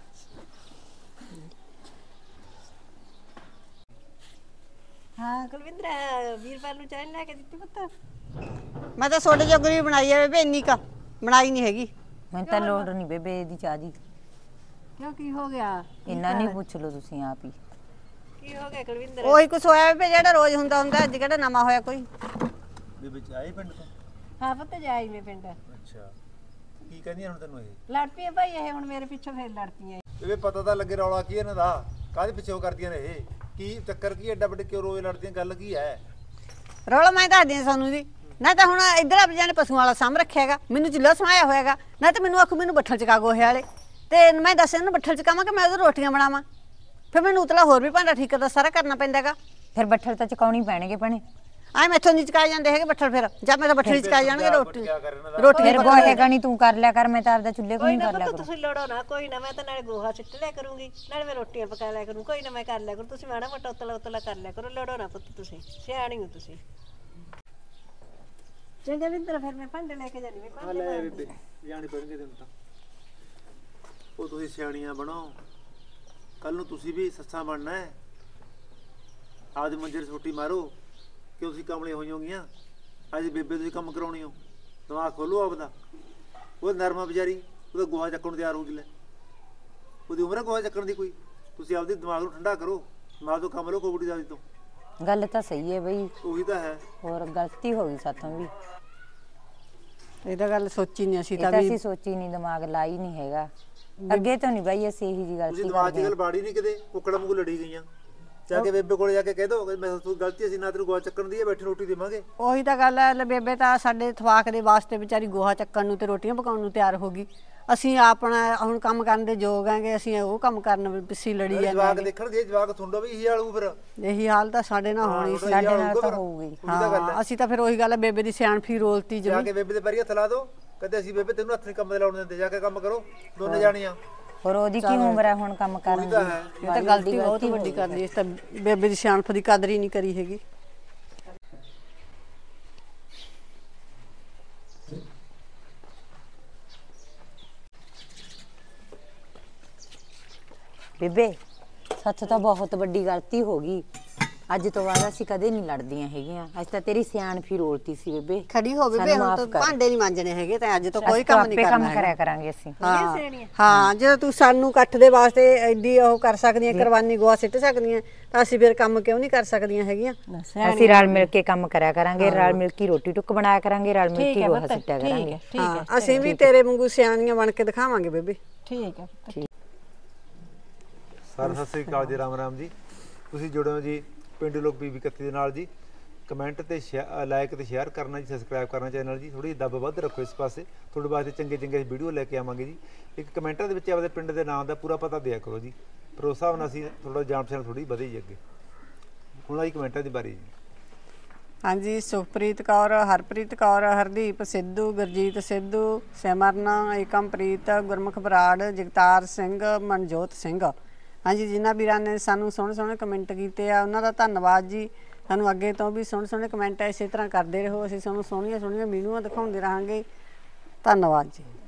ਹਾਂ ਕੁਲਵਿੰਦਰ ਵੀਰਪਾਲ ਨੂੰ ਚਾਹ ਲੈ ਕੇ ਦਿੱਤੀ ਪੁੱਤ ਮੈਂ ਤਾਂ ਛੋਟੇ ਜੋਗਰੀ ਬਣਾਈ ਹੈ ਬੇਬੇ ਇੰਨੀ ਕਾ ਬਣਾਈ ਨਹੀਂ ਹੈਗੀ ਮੈਨੂੰ ਤਾਂ ਲੋੜ ਨਹੀਂ ਬੇਬੇ ਇਹਦੀ ਚਾਹ ਦੀ ਕਿਉਂ ਕੀ ਹੋ ਗਿਆ ਇੰਨਾ ਨਹੀਂ ਪੁੱਛ ਲਓ ਤੁਸੀਂ ਆਪ ਹੀ ਕੀ ਹੋ ਗਿਆ ਕੁਲਵਿੰਦਰ ਉਹੀ ਕੁਛ ਹੋਇਆ ਬੇਬੇ ਜਿਹੜਾ ਰੋਜ਼ ਹੁੰਦਾ ਹੁੰਦਾ ਅੱਜ ਕਿਹੜਾ ਨਵਾਂ ਹੋਇਆ ਕੋਈ ਦੇ ਵਿੱਚ ਆਏ ਪਿੰਡ ਤੋਂ ਹਾਂ ਪੁੱਤ ਜਾਈ ਮੈਂ ਪਿੰਡ ਅੱਛਾ ਕੀ ਕਹਿੰਦੀਆਂ ਹੁਣ ਤੈਨੂੰ ਇਹ ਲੜ ਪਈ ਆ ਭਾਈ ਇਹ ਹੁਣ ਮੇਰੇ ਪਿੱਛੋਂ ਫੇਰ ਲੜ ਪਈਆਂ ਇਹ ਪਤਾ ਤਾਂ ਲੱਗੇ ਰੌਲਾ ਕੀ ਇਹਨਾਂ ਦਾ ਕਾਹਦੇ ਪਿੱਛੇ ਉਹ ਕਰਦੀਆਂ ਨੇ ਇਹ ਕੀ ਚੱਕਰ ਕੀ ਐਡਾ ਵੱਡੇ ਕਿਉਂ ਰੋਜ਼ ਲੜਦੀਆਂ ਗੱਲ ਕੀ ਹੈ ਰੌਲਾ ਮੈਂ ਦੱਸਦੀ ਹਾਂ ਸਾਨੂੰ ਜੀ ਨਾ ਤਾਂ ਹੁਣ ਇੱਧਰ ਆਪ ਜਾਣੇ ਪਸ਼ੂਆਂ ਵਾਲਾ ਸਾਂਭ ਰੱਖਿਆ ਹੈਗਾ ਮੈਨੂੰ ਚੁੱਲ੍ਹਾ ਸਮਾਇਆ ਹੋਇਆਗਾ ਨਾ ਤਾਂ ਮੈਨੂੰ ਆਖੂ ਮੈਨੂੰ ਬੱਠਲ ਚਕਾ ਗੋਹੇ ਵਾਲੇ ਤੇ ਮੈਂ ਦੱਸ ਇਹਨੂੰ ਬੱਠਲ ਚਕਾਵਾਂ ਕਿ ਮੈਂ ਉਹਦੇ ਰੋਟੀਆਂ ਬਣਾਵਾਂ ਫਿਰ ਮੈਨੂੰ ਉਤਲਾ ਹੋਰ ਵੀ ਭਾਂਡਾ ਠੀਕ ਦਾ ਸਾਰਾ ਕਰਨਾ ਪੈਂਦਾ ਹੈਗਾ ਫਿਰ ਬੱਠਲ ਤਾਂ ਚਕਾਉਣੀ ਪੈਣਗੇ ਭੈਣੇ ਆਏ ਮੈਥੋਂ ਨਹੀਂ ਚਕਾਏ ਜਾਂਦੇ ਹੈਗੇ ਬੱਠਲ ਫਿਰ ਜਦ ਮੈਂ ਤਾਂ ਬੱਠਲ ਚਕਾਏ ਜਾਣਗੇ ਰੋਟੀ ਰੋਟੀ ਫਿਰ ਗੋਹੇ ਗਣੀ ਤੂੰ ਕਰ ਲਿਆ ਕਰ ਮੈਂ ਤਾਂ ਆਪਦਾ ਚੁੱਲ੍ਹੇ ਕੋਲ ਕੋਈ ਨਹੀਂ ਨਾ ਕਰ ਲਿਆ ਪੁੱਤ ਕਰੂੰ ਤੁਸੀਂ ਲੜੋ ਨਾ ਕੋਈ ਨਾ ਮੈਂ ਤਾਂ ਨਾਲੇ ਗੋਹਾ ਸਿੱਟ ਲਿਆ ਕਰੂੰਗੀ ਨਾਲੇ ਮੈਂ ਰੋਟੀਆਂ ਪਕਾ ਲਿਆ ਕਰੂੰ ਕੋਈ ਨਾ ਮੈਂ ਕਰ ਲਿਆ ਕਰੂੰ ਤੁਸੀਂ ਮਾੜਾ ਮੋਟਾ ਉਤਲਾ ਉਤਲਾ ਕਰ ਲਿਆ ਕਰੋ ਲੜੋ ਨਾ ਪੁੱਤ ਤੁਸੀਂ ਸਿਆਣੀ ਹੋ ਤੁਸੀਂ ਚੰਗਾ ਵਿੰਦਰ ਫਿਰ ਮੈਂ ਭਾਂਡੇ ਲੈ ਕੇ ਜਾਣੀ ਮੈਂ ਭਾਂਡੇ ਲੈ ਬੇਬੇ ਜਾਣੀ ਪੈਣਗੇ ਤੈਨੂੰ ਤਾਂ ਉਹ ਤੁਸੀਂ ਸਿਆਣੀਆਂ ਬਣੋ ਕੱਲ ਨੂੰ ਤੁਸੀਂ ਵੀ ਸੱਸਾਂ ਬਣਨਾ ਹੈ ਆਪਦੇ ਮੰਜੇ 'ਤੇ ਛੁੱਟੀ ਮਾਰੋ ਕਿ ਤੁਸੀਂ ਕਮਲੇ ਹੋਈ ਹੋਗੀਆਂ ਅੱਜ ਬੇਬੇ ਤੁਸੀਂ ਕੰਮ ਕਰਾਉਣੀ ਹੋ ਦਿਮਾਗ ਖੋਲੋ ਆਪਦਾ ਉਹ ਨਰਮਾ ਵਿਚਾਰੀ ਉਹਦਾ ਗੋਹਾ ਚੱਕਣ ਨੂੰ ਤਿਆਰ ਹੋ ਗਈ ਲੈ ਉਹਦੀ ਉਮਰ ਹੈ ਗੋਹਾ ਚੱਕਣ ਦੀ ਕੋਈ ਤੁਸੀਂ ਆਪਦੇ ਦਿਮਾਗ ਨੂੰ ਠੰਡਾ ਕਰੋ ਮਾਂ ਤੋਂ ਕੰਮ ਲਓ ਕੋਬੜੀ ਦਾਦੀ ਤੋਂ ਗੱਲ ਤਾਂ ਸਹੀ ਹੈ ਬਈ ਉਹੀ ਤਾਂ ਹੈ ਹੋਰ ਗਲਤੀ ਹੋ ਗਈ ਸਾਥੋਂ ਵੀ ਇਹਦਾ ਗੱਲ ਸੋਚੀ ਨਹੀਂ ਅਸੀਂ ਇਹ ਤਾਂ ਤਾਂ ਵੀ ਅਸੀਂ ਸੋਚੀ ਨਹੀਂ ਦਿਮਾਗ ਲਾਈ ਨਹੀਂ ਹੈਗਾ ਅੱਗੇ ਤੋਂ ਨਹੀਂ ਬਾਈ ਅਸੀਂ ਇਹੀ ਜੀ ਤੁਸੀਂ ਗਲਤੀ ਦਿਮਾਗ 'ਚ ਕਰਦੇ ਗੱਲ ਬਾੜੀ ਨਹੀਂ ਕਿਤੇ ਕੁੱਕੜਾ ਵਾਂਗੂ ਲੜੀ ਗਈਆਂ ਜਾ ਕੇ ਬੇਬੇ ਕੋਲੇ ਜਾ ਕੇ ਕਹਿ ਦੋ ਮੈਂ ਤੂੰ ਗਲਤੀ ਅਸੀਂ ਨਾ ਤੈਨੂੰ ਗੋਹਾ ਚੱਕਣ ਦੀ ਹੈ ਬੈਠੀ ਰੋਟੀ ਦੇਵਾਂਗੇ ਉਹੀ ਤਾਂ ਗੱਲ ਹੈ ਲੈ ਬੇਬੇ ਤਾਂ ਸਾਡੇ ਥਵਾਕ ਦੇ ਵਾਸਤੇ ਵਿਚਾਰੀ ਗੋਹਾ ਚੱਕਣ ਨੂੰ ਤੇ ਰੋਟੀਆਂ ਪਕਾਉਣ ਨੂੰ ਤਿਆਰ ਹੋ ਗਈ ਅਸੀਂ ਆਪਣਾ ਹੁਣ ਕੰਮ ਕਰਨ ਦੇ ਯੋਗ ਆਂਗੇ ਅਸੀਂ ਉਹ ਕੰਮ ਕਰਨ ਪਿੱਛੇ ਲੜੀ ਜਵਾਕ ਜਾਂਦੇ ਦੇਖਣਗੇ ਜਵਾਕ ਥੁੰਡੋ ਵੀ ਇਹੀ ਹਾਲੂ ਫਿਰ ਇਹੀ ਹਾਲ ਤਾਂ ਸਾਡੇ ਨਾਲ ਹੋਣੀ ਸੀ ਸਾਡੇ ਨਾਲ ਤਾਂ ਹੋਊਗੀ ਹਾਂ ਅਸੀਂ ਤਾਂ ਫਿਰ ਉਹੀ ਗੱਲ ਹੈ ਬੇਬੇ ਦੀ ਸਿਆਣਫੀ ਰੋਲਤੀ ਜਾ ਜਮੀ ਕੇ ਬੇਬੇ ਦੇ ਪੈਰੀ ਹੱਥ ਲਾ ਦੋ ਕਦੇ ਅਸੀਂ ਬੇਬੇ ਤੈਨੂੰ ਹੱਥ ਨਹੀਂ ਕੰਮ ਤੇ ਲਾਉਣ ਦਿੰਦੇ ਜਾ ਕੇ ਕੰਮ ਕਰੋ ਦੋਨੇ ਜਾਣੀਆਂ ਹੋਰ ਉਹਦੀ ਕੀ ਉਮਰ ਹੈ ਹੁਣ ਕੰਮ ਕਰਨ ਉਹੀ ਦੀ ਤਾਂ ਹੈ ਇਹ ਤਾਂ ਗਲਤੀ ਬਹੁਤ ਵੱਡੀ ਕਰ ਲਈ ਇਸ ਤਾਂ ਬੇਬੇ ਦੀ ਸਿਆਣਫ ਦੀ ਕਦਰ ਹੀ ਨਹੀਂ ਕਰੀ ਹੈਗੀ ਬੇਬੇ ਸੱਚ ਤਾਂ ਬਹੁਤ ਵੱਡੀ ਗਲਤੀ ਹੋ ਗਈ ਅੱਜ ਤੋਂ ਬਾਅਦ ਅਸੀਂ ਕਦੇ ਨਹੀਂ ਲੜਦੀਆਂ ਹੈਗੀਆਂ ਅੱਜ ਤਾਂ ਤੇਰੀ ਸਿਆਣਫੀ ਰੋਲਤੀ ਸੀ ਬੇਬੇ ਖੜੀ ਹੋ ਬੇਬੇ ਸਾਨੂੰ ਹੁਣ ਮਾਫ਼ ਤਾਂ ਕਰ। ਭਾਂਡੇ ਨਹੀਂ ਮਾਂਜਣੇ ਹੈਗੇ ਤਾਂ ਅੱਜ ਤੋਂ ਕੋਈ ਅਸੀਂ ਤਾਂ ਕੰਮ ਨਹੀਂ ਆਪੇ ਕਰਨਾ ਕੰਮ ਹੈਗਾ। ਕਰਿਆ ਕਰਾਂਗੇ ਅਸੀਂ ਹਾਂ ਹਾਂ ਜੇ ਤੂੰ ਸਾਨੂੰ ਇਕੱਠ ਦੇ ਵਾਸਤੇ ਐਡੀ ਉਹ ਕਰ ਸਕਦੀਆਂ ਕੁਰਬਾਨੀ ਗੋਆ ਸਿੱਟ ਸਕਦੀਆਂ ਤਾਂ ਅਸੀਂ ਫਿਰ ਕੰਮ ਕਿਉਂ ਨਹੀਂ ਕਰ ਸਕਦੀਆਂ ਹੈਗੀਆਂ ਅਸੀਂ ਰਲ ਮਿਲ ਕੇ ਕੰਮ ਕਰਿਆ ਕਰਾਂਗੇ ਰਲ ਮਿਲ ਕੇ ਰੋਟੀ ਟੁੱਕ ਬਣਾਇਆ ਕਰਾਂਗੇ ਰਲ ਮਿਲ ਕੇ ਗੋਹਾ ਸਿੱਟਿਆ ਕਰਾਂਗੇ ਹਾਂ ਅਸੀਂ ਵੀ ਤੇਰੇ ਵਾਂਗੂ ਸਿਆਣੀਆਂ ਬਣ ਕੇ ਦਿਖਾਵਾਂਗੇ ਬੇਬੇ ਠੀਕ ਹੈ ਸਰ ਸਤਿ ਸ੍ਰੀ ਅਕਾਲ ਜੀ ਰਾਮ ਰਾਮ ਜੀ ਤੁਸੀਂ ਜੁੜੇ ਹੋ ਜੀ ਪਿੰਡੂ ਲੋਕ ਬੀਬੀ ਕੱਤੀ ਦੇ ਨਾਲ ਜੀ ਕਮੈਂਟ ਤੇ ਲਾਈਕ ਤੇ ਸ਼ੇਅਰ ਕਰਨਾ ਜੀ ਸਬਸਕ੍ਰਾਈਬ ਕਰਨਾ ਚੈਨਲ ਜੀ ਥੋੜੀ ਦੱਬ ਵੱਧ ਰੱਖੋ ਇਸ ਪਾਸੇ ਤੁਹਾਡੇ ਵਾਸਤੇ ਚੰਗੇ ਚੰਗੇ ਵੀਡੀਓ ਲੈ ਕੇ ਆਵਾਂਗੇ ਜੀ ਇੱਕ ਕਮੈਂਟਾਂ ਦੇ ਵਿੱਚ ਆਪਦੇ ਪਿੰਡ ਦੇ ਨਾਮ ਦਾ ਪੂਰਾ ਪਤਾ ਦਿਆ ਕਰੋ ਜੀ ਫਿਰ ਉਸ ਹਿਸਾਬ ਨਾਲ ਅਸੀਂ ਥੋੜਾ ਜਾਣ ਪਛਾਣ ਥੋੜੀ ਵਧੇ ਜੀ ਅੱਗੇ ਹੁਣ ਆਈ ਕਮੈਂਟਾਂ ਦੀ ਬਾਰੀ ਜੀ ਹਾਂਜੀ ਸੁਖਪ੍ਰੀਤ ਕੌਰ ਹਰਪ੍ਰੀਤ ਕੌਰ ਹਰਦੀਪ ਸਿੱਧੂ ਗੁਰਜੀਤ ਸਿੱਧੂ ਸਿਮਰਨ ਏਕਮਪ੍ਰੀਤ ਗੁਰਮੁਖ ਬਰਾੜ ਜਗਤਾਰ ਸਿੰਘ ਮਨਜੋਤ ਸਿੰਘ ਹਾਂਜੀ ਜਿਨ੍ਹਾਂ ਵੀਰਾਂ ਨੇ ਸਾਨੂੰ ਸੋਹਣੇ ਸੋਹਣੇ ਕਮੈਂਟ ਕੀਤੇ ਆ ਉਹਨਾਂ ਦਾ ਧੰਨਵਾਦ ਜੀ ਸਾਨੂੰ ਅੱਗੇ ਤੋਂ ਵੀ ਸੋਹਣੇ ਸੋਹਣੇ ਕਮੈਂਟ ਇਸੇ ਤਰ੍ਹਾਂ ਕਰਦੇ ਰਹੋ ਅਸੀਂ ਤੁਹਾਨੂੰ ਸੋਹਣੀਆਂ ਸੋਹਣੀਆਂ ਵੀਡੀਓਆਂ ਦਿਖਾਉਂਦੇ ਰਹਾਂਗੇ ਧੰਨਵਾਦ ਜੀ